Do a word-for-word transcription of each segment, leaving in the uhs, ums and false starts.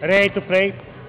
Ready to play.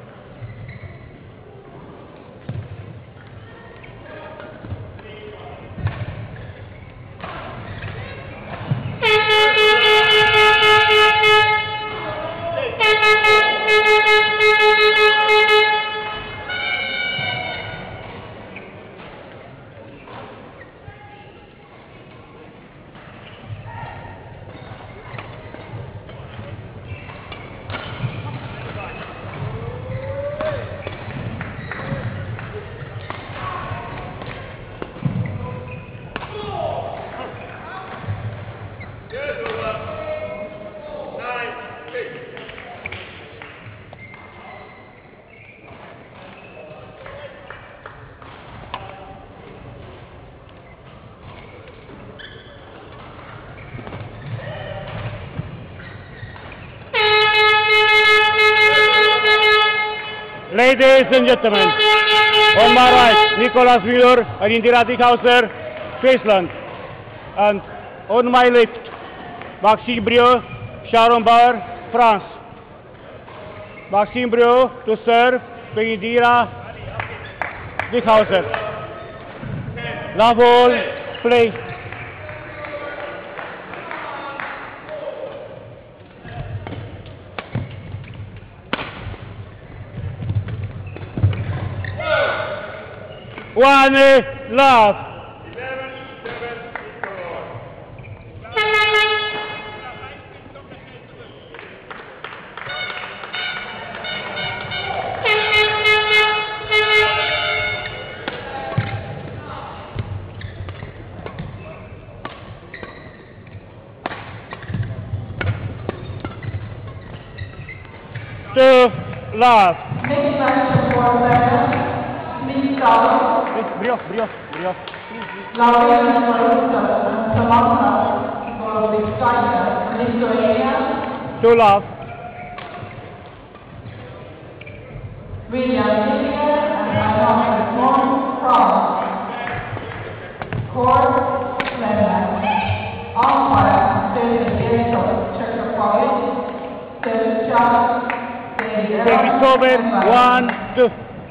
Ladies and gentlemen, on my right, Nicolas Müller and Indira Dickhauser, Switzerland. And on my left, Maxime Brieux, Sharon Bauer, France. Maxime Brieux to serve to Indira Dickhauser. La ball, play. One love. Two love. Brio, brio, brio. Two love. William Hillier and Alexander Swan from Court Clement. Umpire David Gates of Czech Republic. David Charles. Service over. One, two.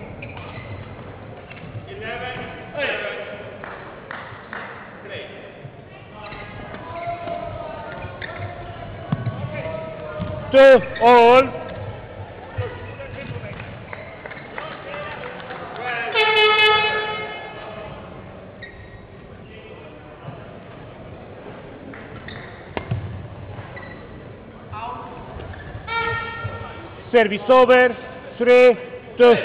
Two all. Service over. Three, two.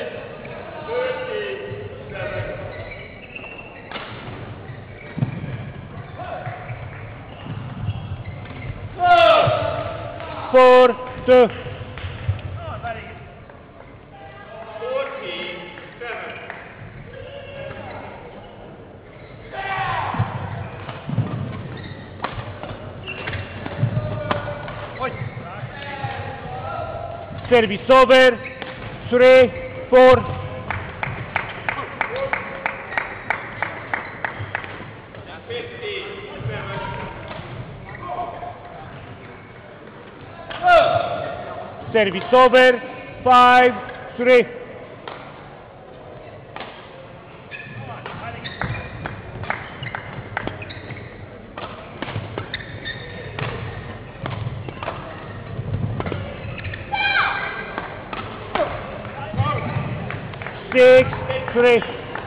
Four, two. Service over. Three, four. Service over, five, three. Six, three.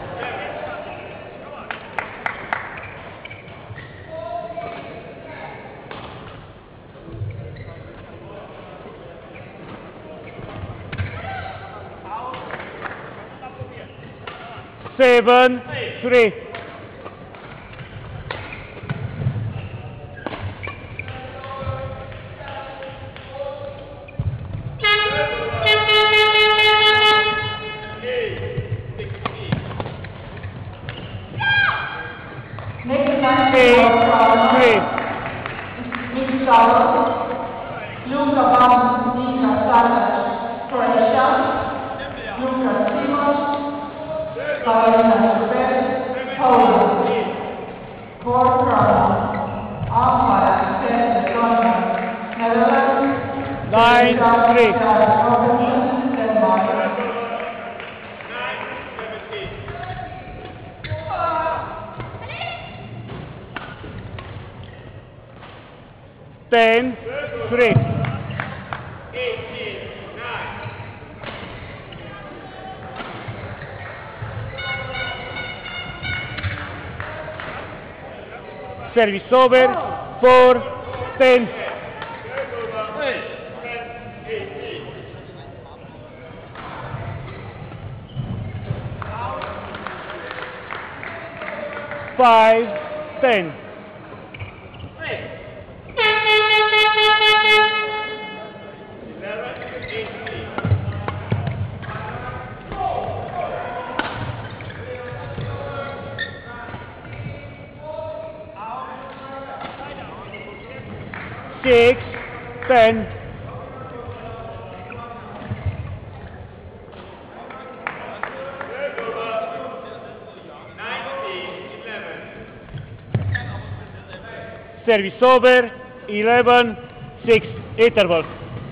Seven, three. Luka van Nika Salas, Croatia. Luka Simos, Karolina Schubert, Poland. Paul Carl, umpire Stefan Netherlands. Nine, three. ten, three. Service over, four, ten. Five, ten. Six, ten. Service over, eleven, six, interval.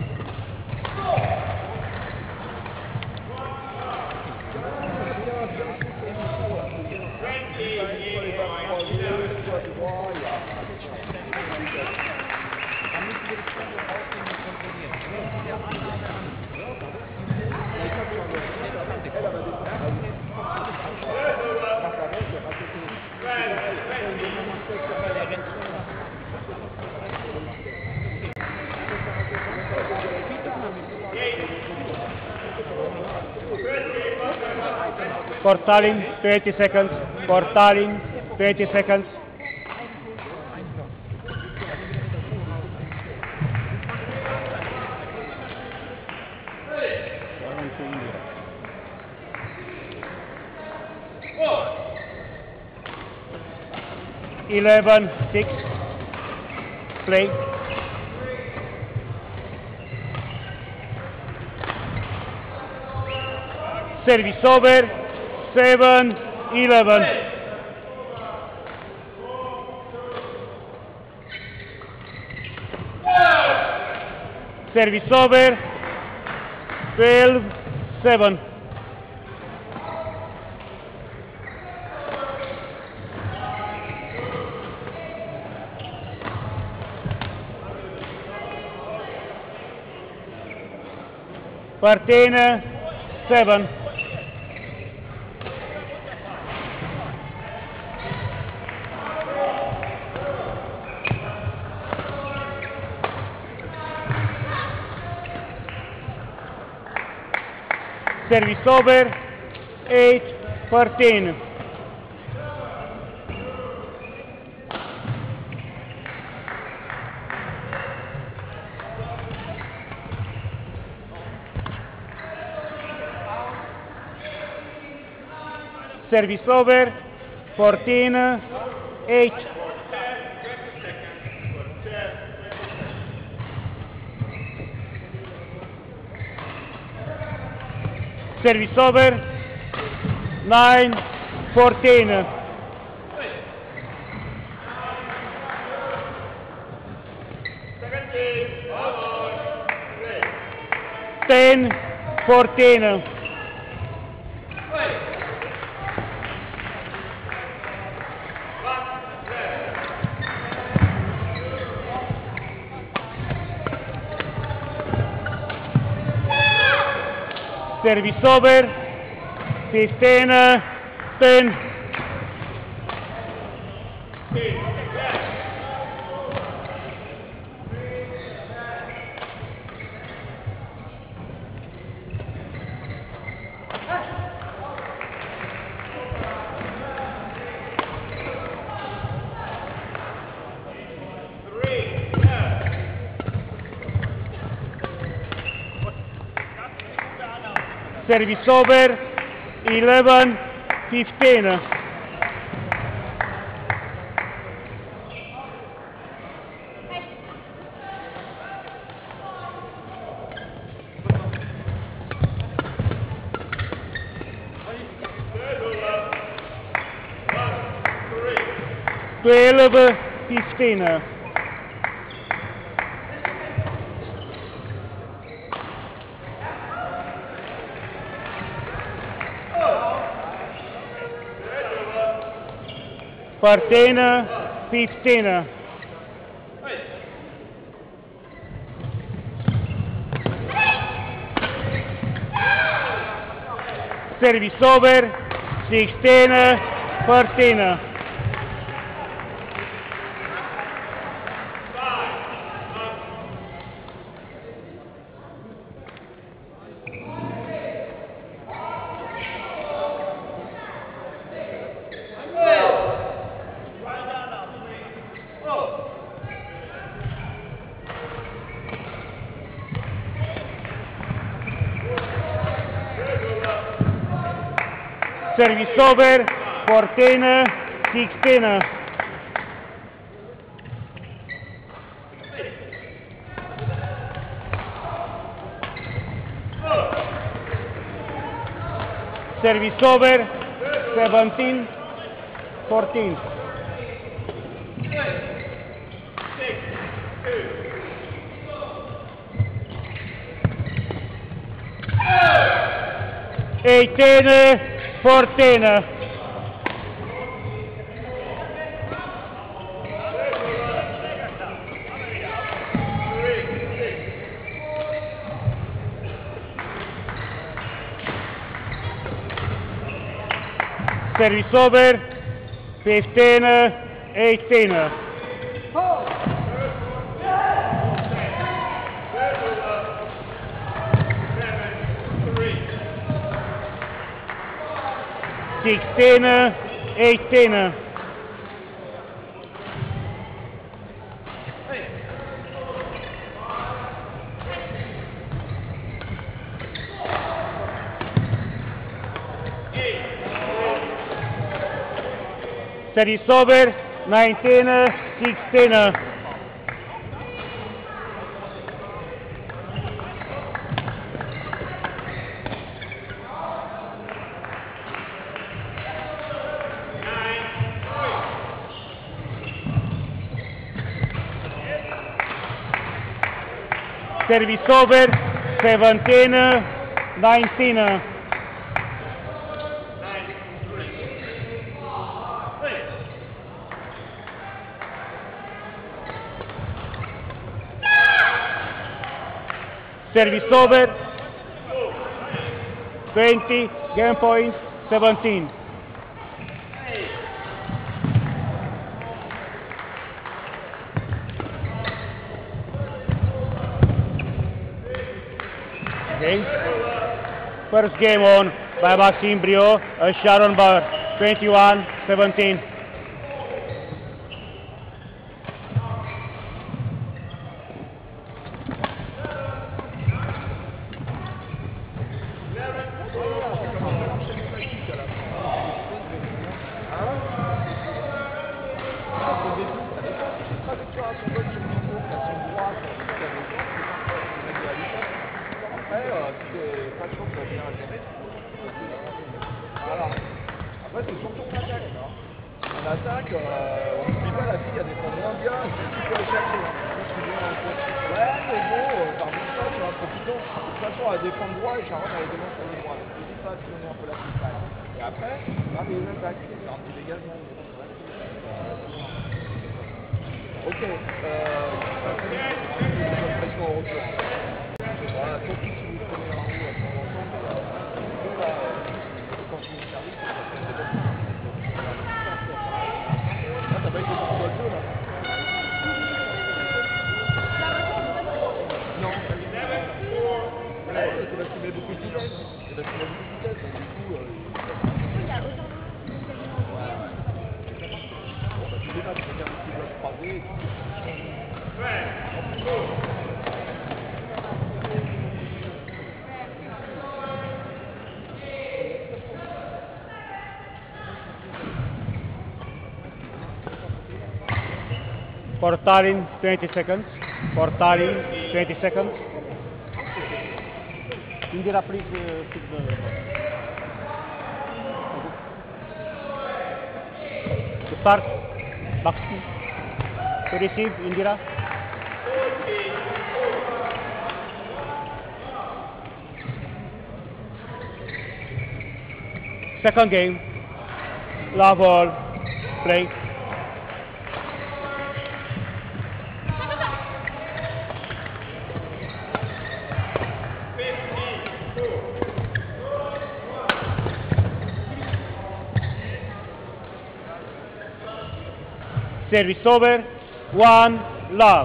Portaling, twenty seconds. Portaling, twenty seconds. Eleven, six. Play. Service over, seven, eleven. Service over, twelve, seven. Fourteen, seven. Service over, eight, fourteen. Service over, fourteen, eight. Service over, nine, fourteen. ten, fourteen. Service over, fifteen, ten. Service over, eleven, fifteen. twelve, fifteen. fourteen, fifteen. Service over, sixteen fourteen. Service over, fourteen sixteen. Service over, seventeen fourteen. eighteen fourteen. Service over, fifteen eighteen. sixteen eighteen. Service over, nineteen sixteen. Service over, seventeen nineteen. Service over, twenty, game point, seventeen. Okay. First game on by Maxime Briot and Sharon Bauer, twenty-one seventeen. Après, c'est surtout en attaque. En attaque, euh, on ne dit pas la fille, elle défend moins bien, c'est ce qu'il faut aller chercher. Ouais, mais bon, euh, par contre, ça, tu vois, profitons. De toute façon, elle défend droit et Sharon, elle défend sur le droit. Je dis pas, tu donnes un peu la freestyle. Et après, on a les attaques, c'est un petit dégagement. Ok, euh, ça fait une pression au retour. Voilà, tant pis si vous prenez un roue à ce moment-là, mais euh, là, quand je vous service, ça fait une défense. Là, t'as pas été dans le jeu, là. Non, là, c'est parce qu'il met beaucoup de vitesse. C'est parce qu'il met beaucoup de vitesse, donc du coup, euh, voilà, ouais. Bon, bah, tu sais pas, tu peux dire qu'il doit se croiser et tout. For Tarin, twenty seconds. For Tarin, twenty seconds. Indira, please uh, pick the to start. Maxi. To receive, Indira. Second game. Love ball. Play. Service over, one, love.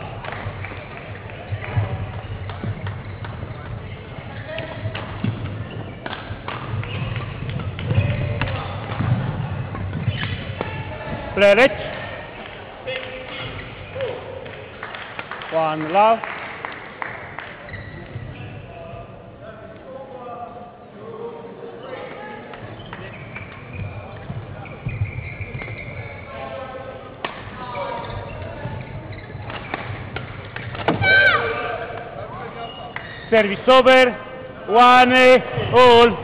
Play it. One, love. Service over, one, all.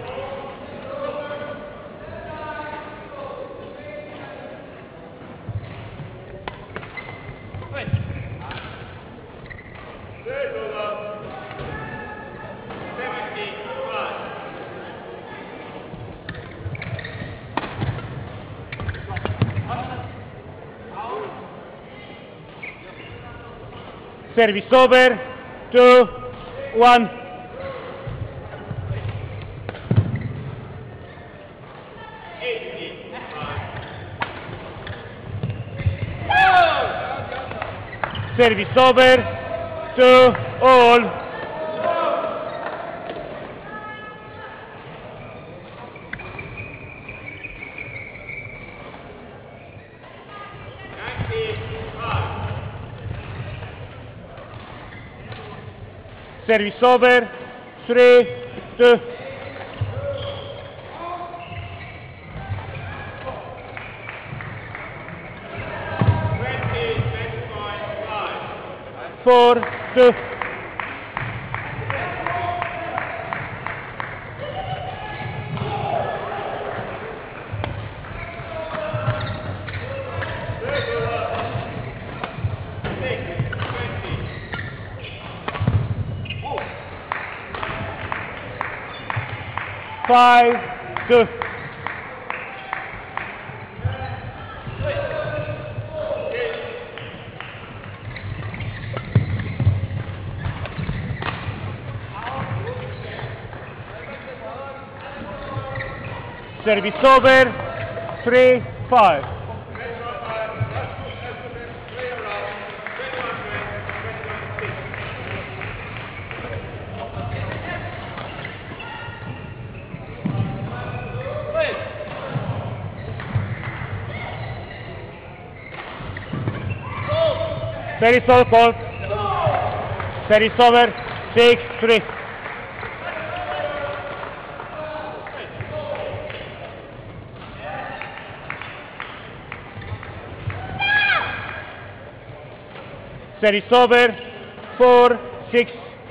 Service over, two, one. Service over, two, all. Service over, three, two. Four, two. Five, two. Service over, three, five. Service over, call. Service over, six, three. Service over, four, six.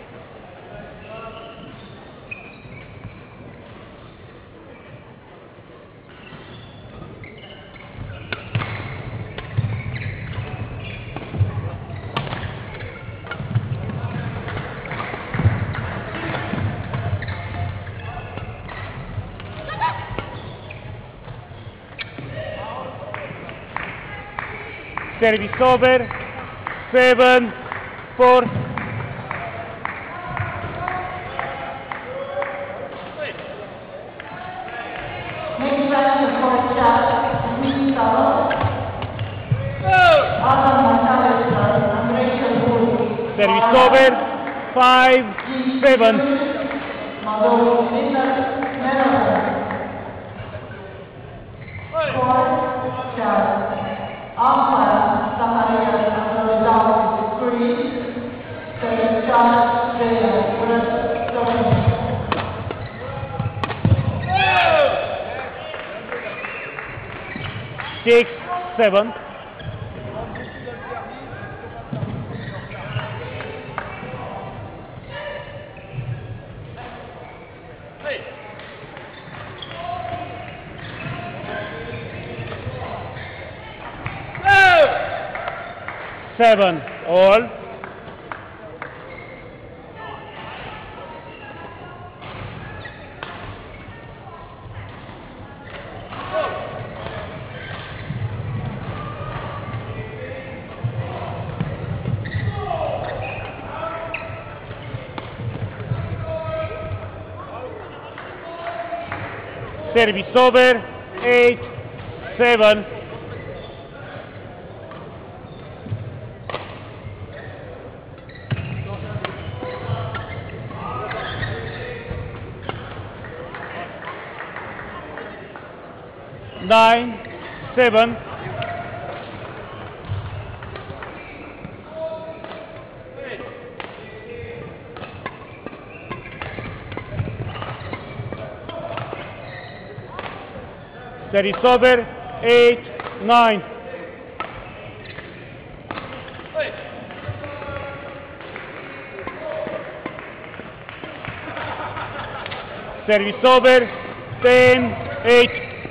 Service over, seven, four. Next round of four shots, we follow. Service over, five, seven. Four shots. Off-class, somebody has a result three, seven shots, zero, with Six, seven. Seven, all. Service over, eight, seven. nine, seven. Service over, eight, nine. Service over, ten, eight.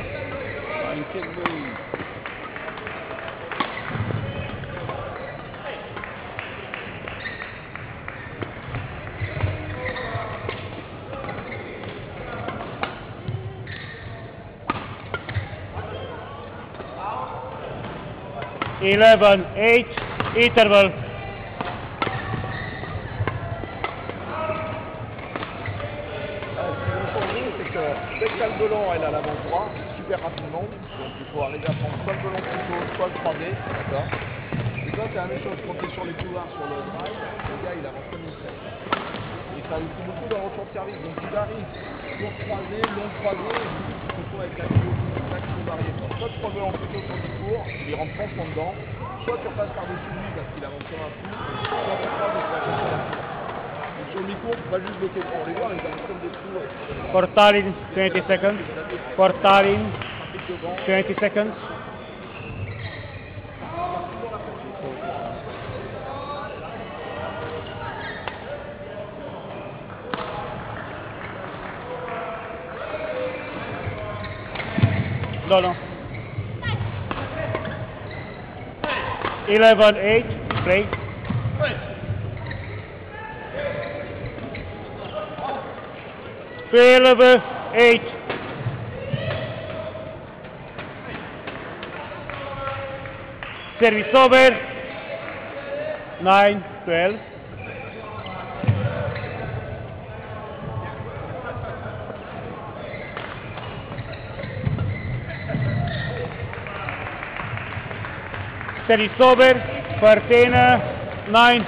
eleven, eight, interval. Dès que t'as le volant, elle a l'avant droit, super rapidement, donc il faut arriver à prendre soit le volant plus tôt, soit le trois D, d'accord. Et toi c'est la même chose, quand tu es sur les couloirs, sur le drive, le gars il avance comme il sait. Et ça aussi beaucoup dans le retour de service, donc tu varies, court croisé, long croisé, et du coup tu te retrouves avec la vidéo, là qu'il faut varier. Soit tu prends le volant plus tôt sur du cours, tu les rentres franchement dedans, soit tu repasses par-dessus lui parce qu'il avance comme un fou, soit tu croises et tu vas chercher la cour. Sur le micro, faut pas juste bloquer pour les voir, ils avancent comme des fous. For Tallinn, twenty seconds. For Tallinn, twenty seconds. No, no. eleven, eight, straight. twelve, eight. Service over, nine, twelve. Service over, fourteen, nine.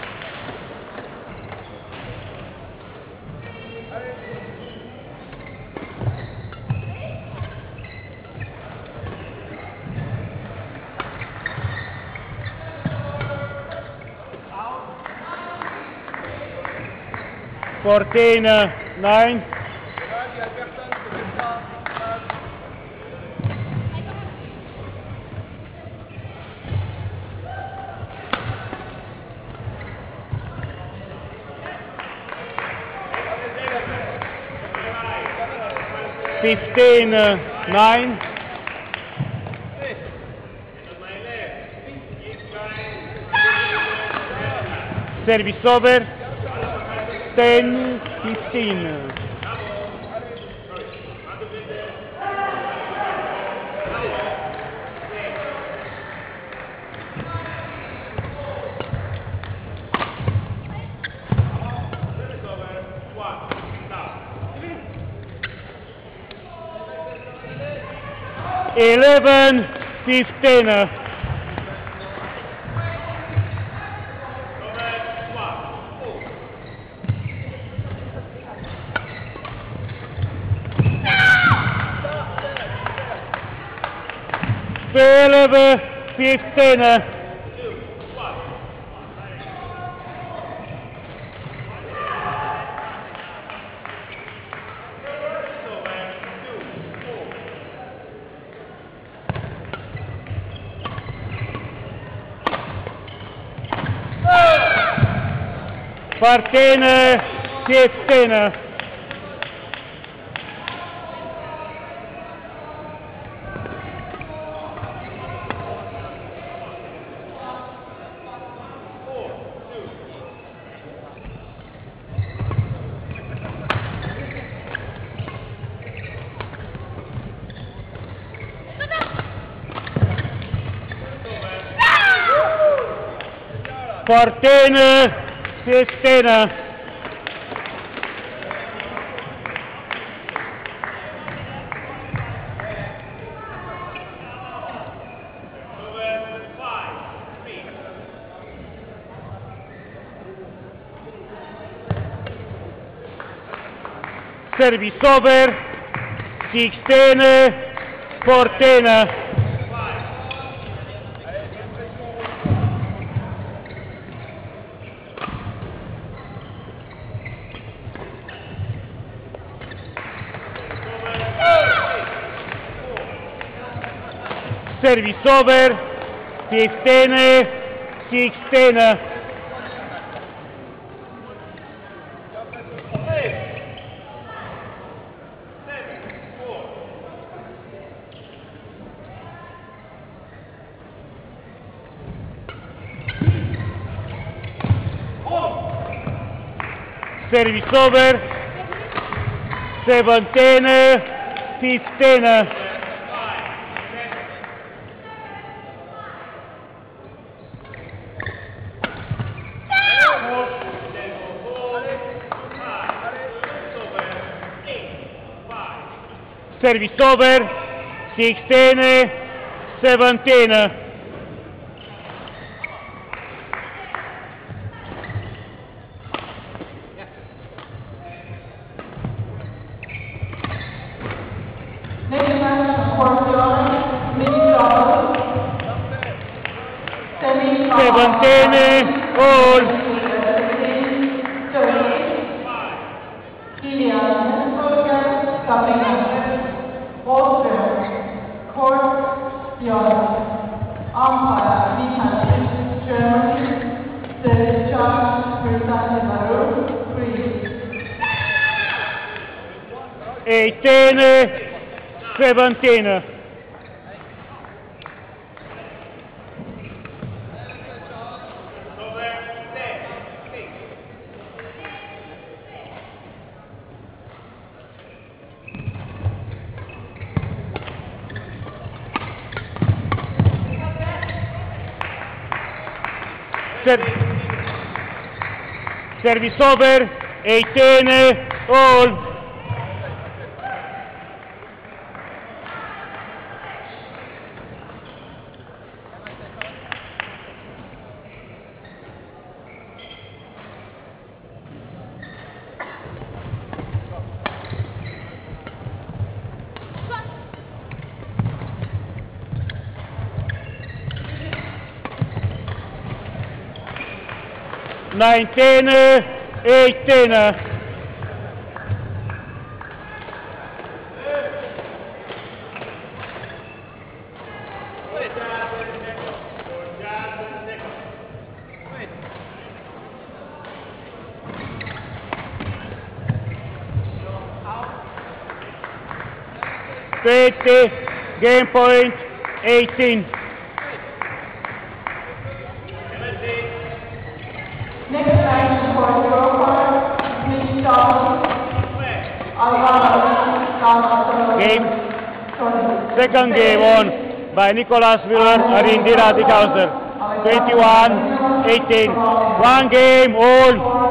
fourteen, nine. fifteen, nine. Service over, ten, fifteen. eleven, fifteen. twelve, fifteen. fourteen, fifteen. fourteen, fifteen. Service over, sixteen, fourteen. Service over, fifteen, sixteen. Service over, seventeen, fifteen. Service over, sixteen, seventeen. seventeen, all. eighteen, seventeen. Ser service over, eighteen, all. nineteen, eighteen. twenty, game point, eighteen. Next match for Europa, Mitch Dawson, Game, second game won by Nicholas Wheeler and Indira Dickhauser, twenty-one, eighteen. One game, all.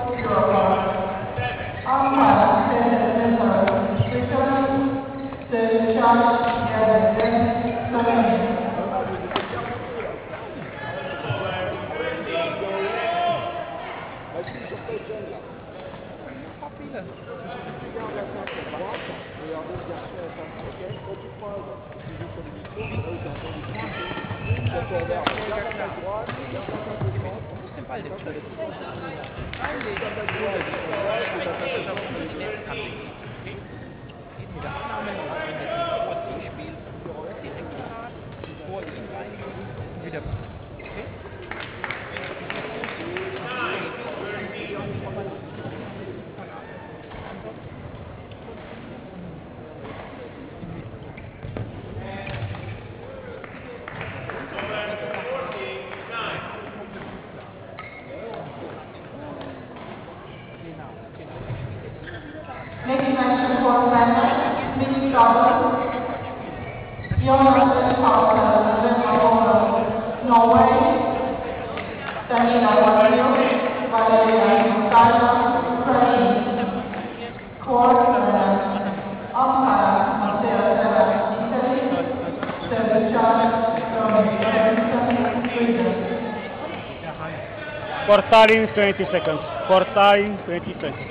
Next match for Fenner, Mitch Dawson, Jonas Hauser, Norway, Danila Wario, Valeria Stala, Ukraine, Court, Umpire, Matteo Della, Italy, Service charge from Jefferson, Sweden. For time, twenty seconds. For time, twenty seconds.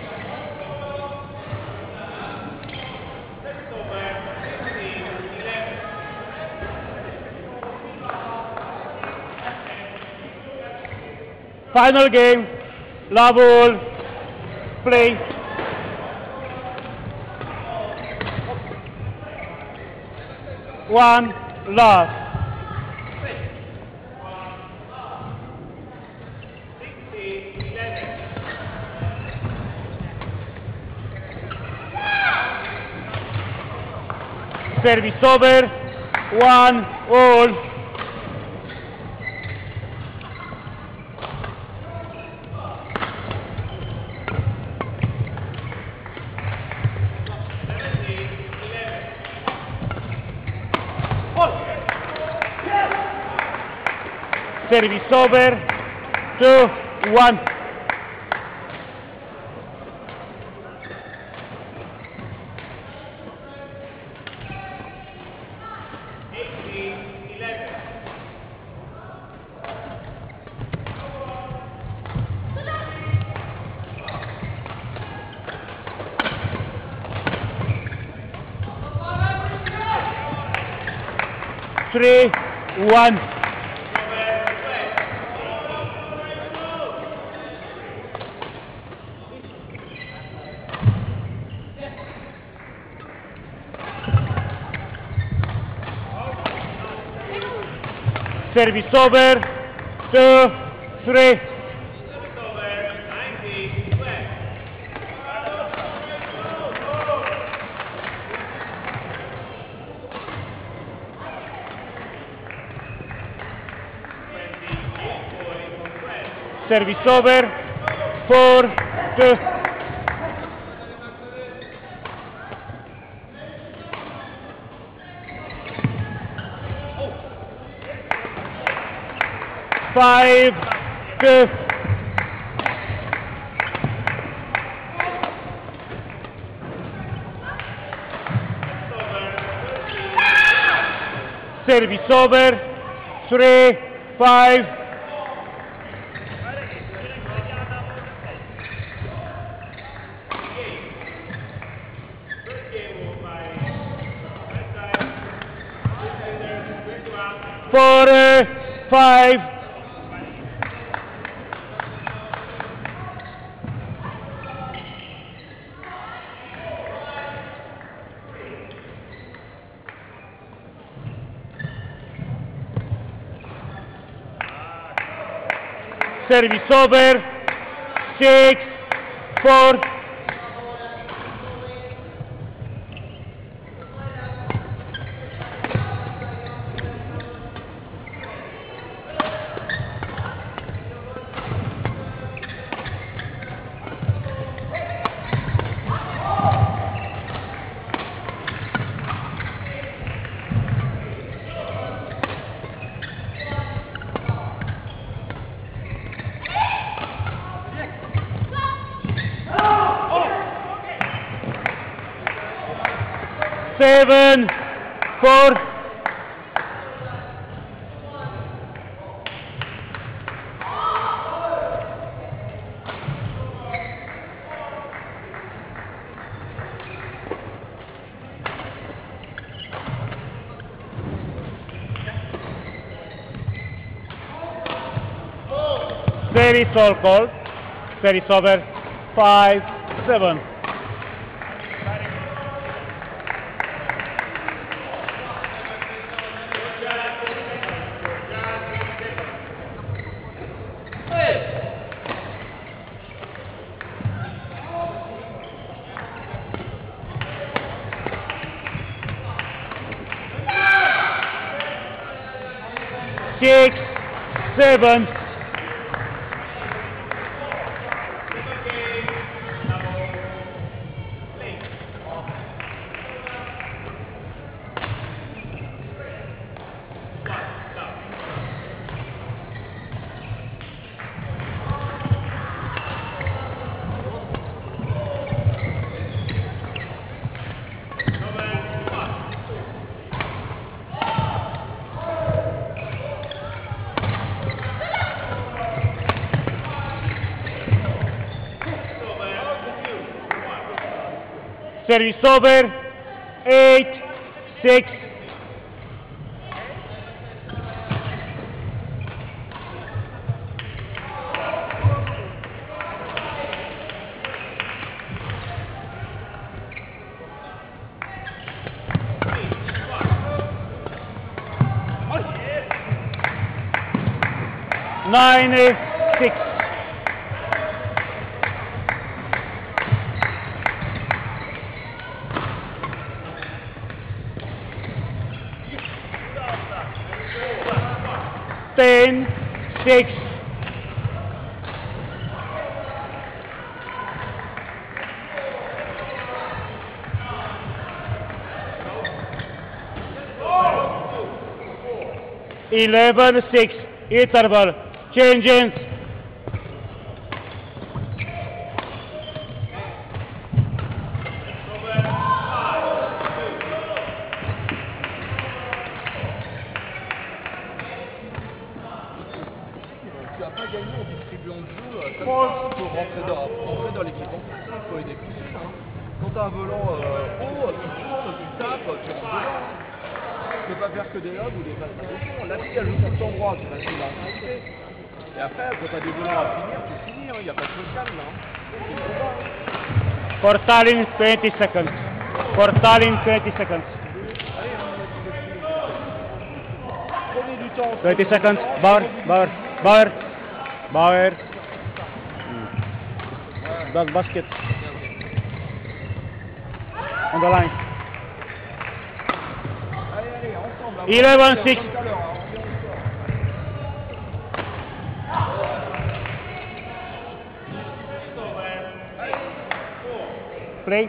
Final game. Love all. Play. One. Love. Service over. One. All. Service over, two, one. Three, one. Service over, two, three. Service over, four, two. Five, two. Service over, three, five. Four, uh, five. Service over, six, four. Seven, four. Service all called. Service over. Five, seven. Six, seven. Service over, eight, six. nine six. ten six. eleven six. Interval. Changes. Tu n'as pas gagné en distribuant le jeu, ça faut rentrer dans, rentrer dans l'équipe. Il faut aider plus. Hein. Quand tu as un volant euh, haut, tu tournes, tu tapes, tu rentres dedans. Tu peux pas faire que des lobes ou des passes de fond. La fille, elle joue sur ton droit, c'est facile à rentrer. Et après, quand tu as des volants à finir, tu finis, il n'y a pas de chose calme là. For Tallinn, twenty seconds. For Tallinn, twenty seconds. Prenez du temps. twenty seconds. Bauer, Bauer, Bauer, Bauer. Dog basket. On the line. Allez, allez, ensemble. eleven six. Play.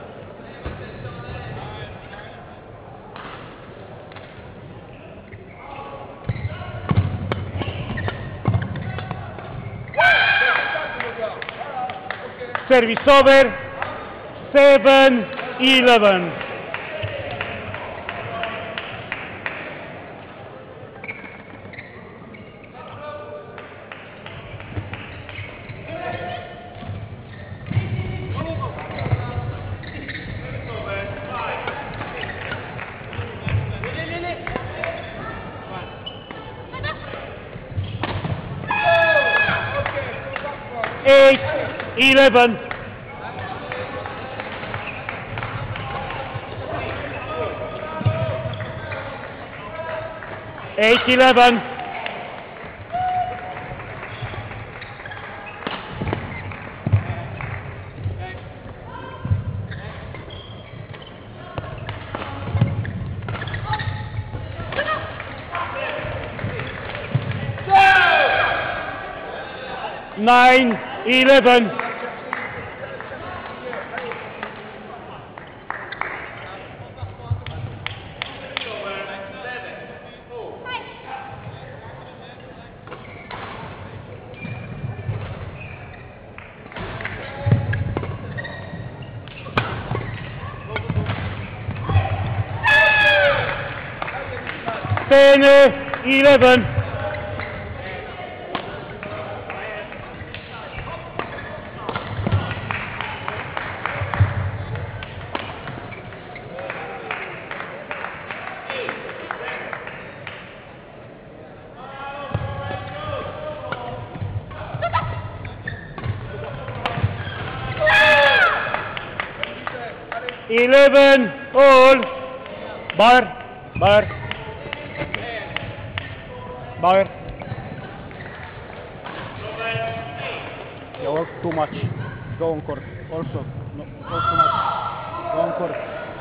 Service over. seven eleven. eight eleven. eight eleven. nine eleven. ten eleven. eleven all. Bauer, Bauer, Bauer. You work too much. Go on court. Also, no, not too much. Go on court.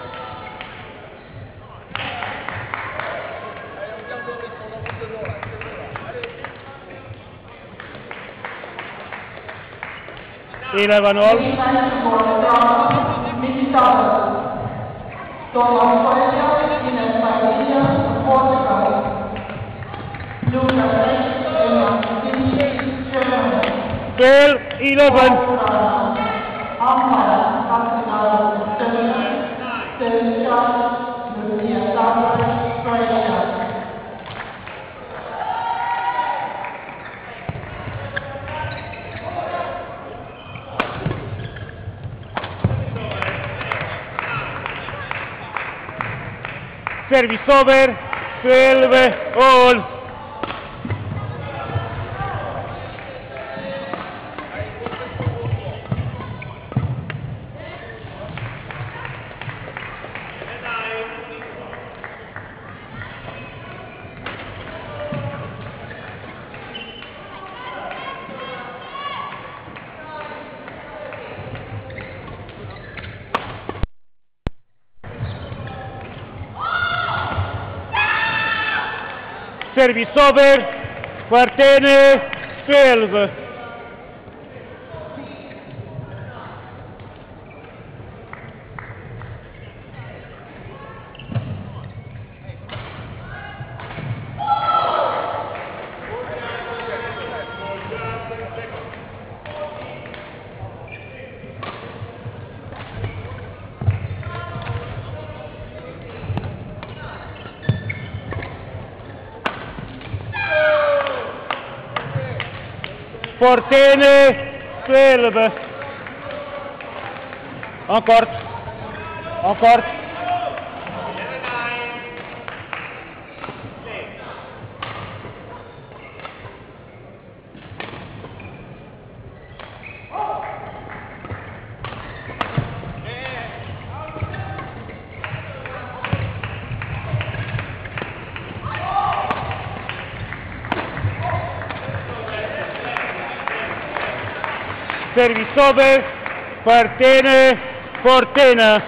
eleven all. twelve eleven. Service over, twelve all. Service over for ten twelve. For ten twelve. Encore. Encore. Service over for ten fourteen.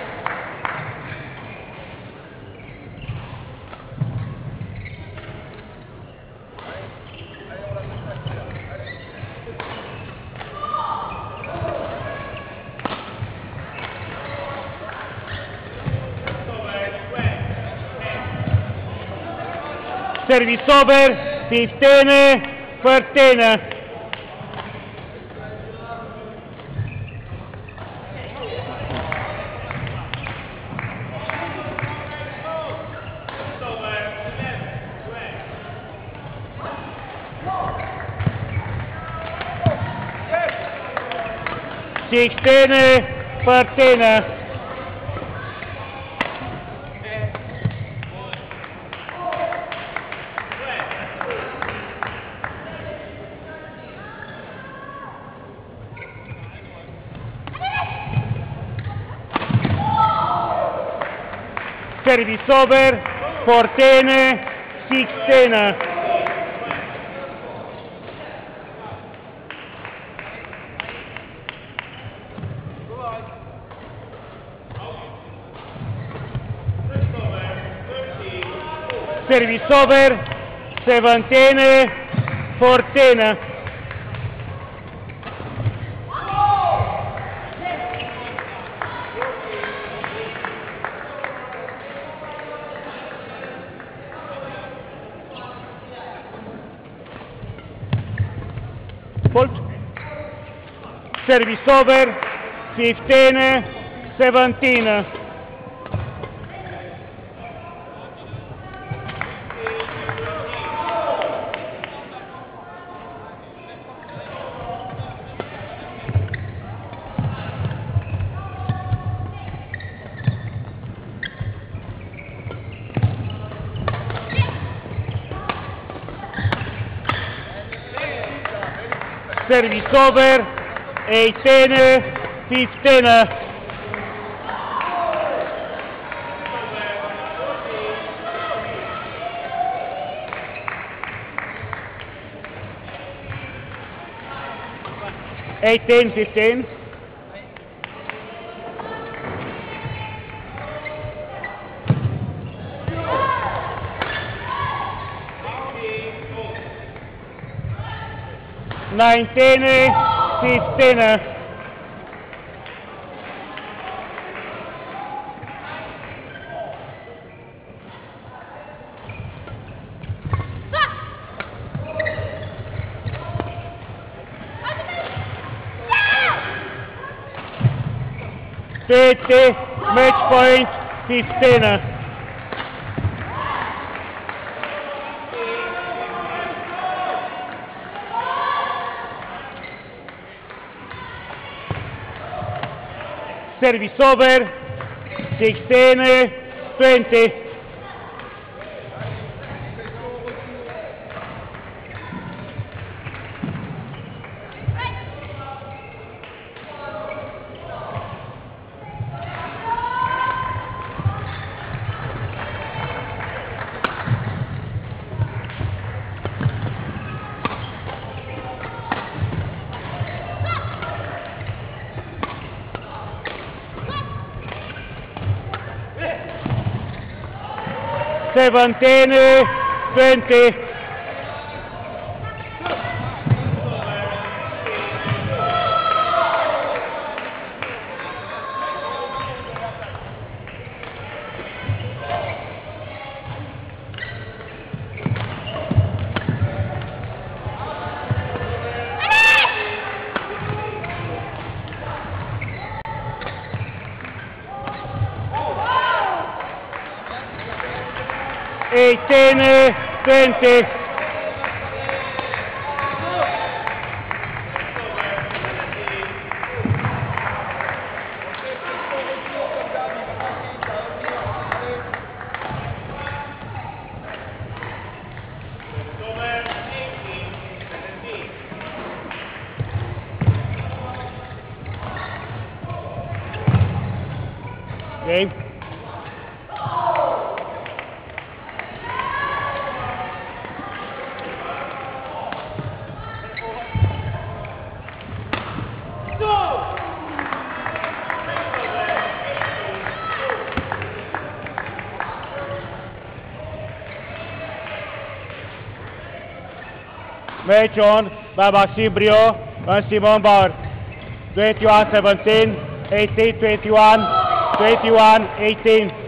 Service over fifteen fourteen. sixteen fourteen. Service over fourteen sixteen. Service over seventeen fourteen. Fault. Service over fifteen seventeen. Service over eighteen fifteen. eighteen fifteen. nineteen fifteen. thirty, match point fifteen. Service over sixteen twenty. seventeen twenty. eighteen twenty. Game. Match on by Maxime Briot and Simon Bauer. twenty-one seventeen, eighteen twenty-one, twenty-one eighteen.